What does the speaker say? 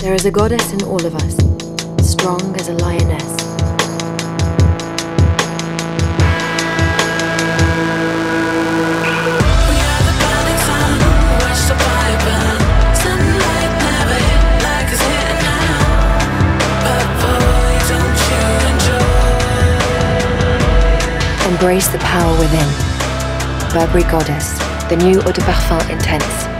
There is a goddess in all of us, strong as a lioness. Embrace the power within. Burberry Goddess, the new eau de parfum intense.